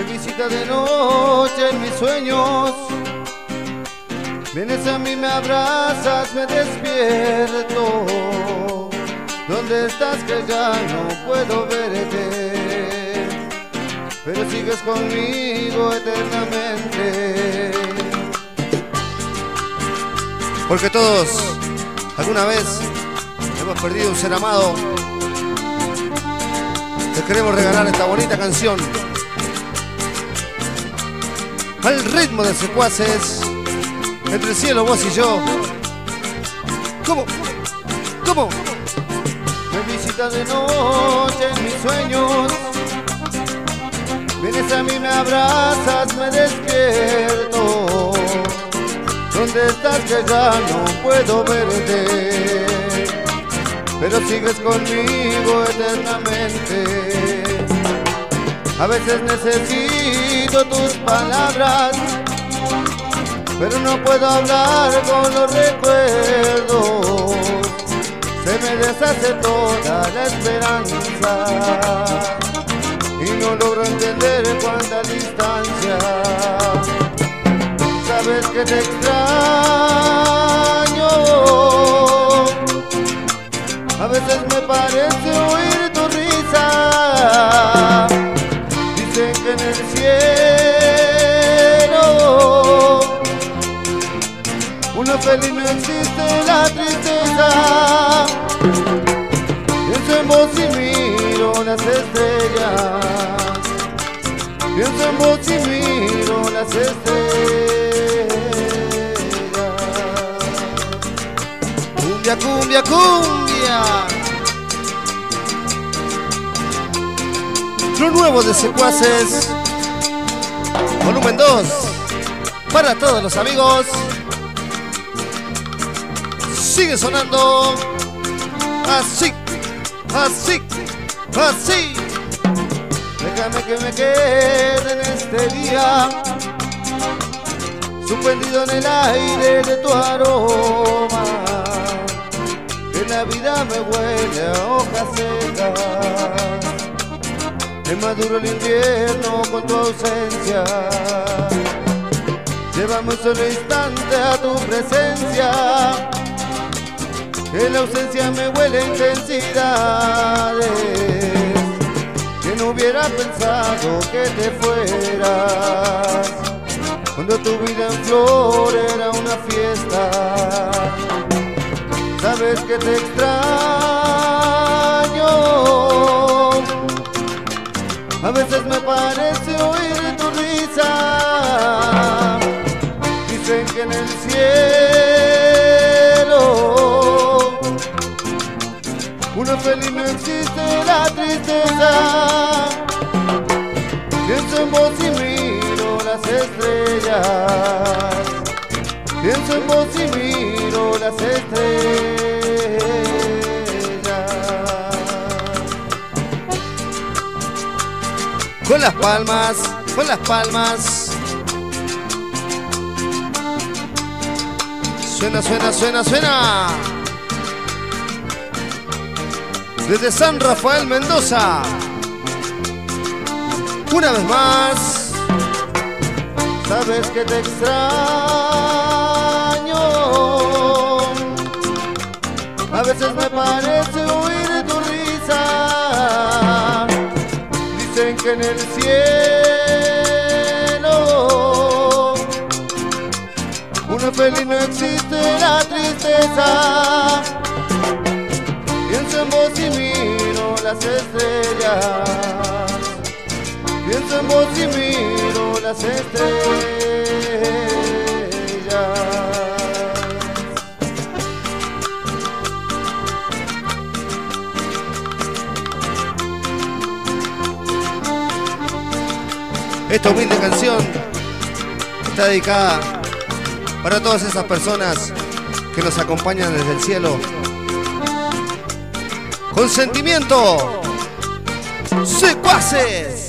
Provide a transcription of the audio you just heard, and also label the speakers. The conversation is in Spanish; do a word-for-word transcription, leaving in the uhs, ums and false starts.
Speaker 1: visita de noche en mis sueños. Vienes a mí, me abrazas, me despierto. ¿Dónde estás que ya no puedo verte? Pero sigues conmigo eternamente.
Speaker 2: Porque todos, alguna vez, hemos perdido un ser amado. Te queremos regalar esta bonita canción al ritmo de Secuaces, entre el cielo, vos y yo. ¿Cómo? ¿Cómo?
Speaker 1: Me visitas de noche en mis sueños. Vienes a mí, me abrazas, me despierto. ¿Dónde estás que ya no puedo verte? Pero sigues conmigo eternamente. A veces necesito tus palabras, pero no puedo hablar con los recuerdos. Se me deshace toda la esperanza y no logro entender cuánta distancia. Sabes que te extraño. A veces me parece oír tu risa. Dicen que en el cielo uno feliz no existe la tristeza. Pienso en vos y miro las estrellas. Pienso en vos y miro las estrellas.
Speaker 2: Cumbia, cumbia, cumbia. Lo nuevo de Secuaces, volumen dos, para todos los amigos. Sigue sonando así, así, así.
Speaker 1: Déjame que me quede en este día, suspendido en el aire de tu aroma. Que la vida me huele a hojas secas. Es más duro el invierno con tu ausencia. Llévame un solo instante a tu presencia. Que la ausencia me huele a intensidades. Que no hubiera pensado que te fueras cuando tu vida en flor era una fiesta. Sabes que te extraño. A veces me parece oír tu risa. Dicen que en el cielo uno feliz no existe la tristeza. Pienso en vos y miro las estrellas. Pienso en vos y miro las estrellas.
Speaker 2: Con las palmas, con las palmas. Suena, suena, suena, suena. Desde San Rafael, Mendoza. Una vez más.
Speaker 1: Sabes que te extraño. A veces me parece oír tu risa. Dicen que en el cielo uno feliz no existe la tristeza. Pienso en vos y miro las estrellas. Pienso en vos y miro las estrellas.
Speaker 2: Esta humilde canción está dedicada para todas esas personas que nos acompañan desde el cielo. Con sentimiento, Secuaces.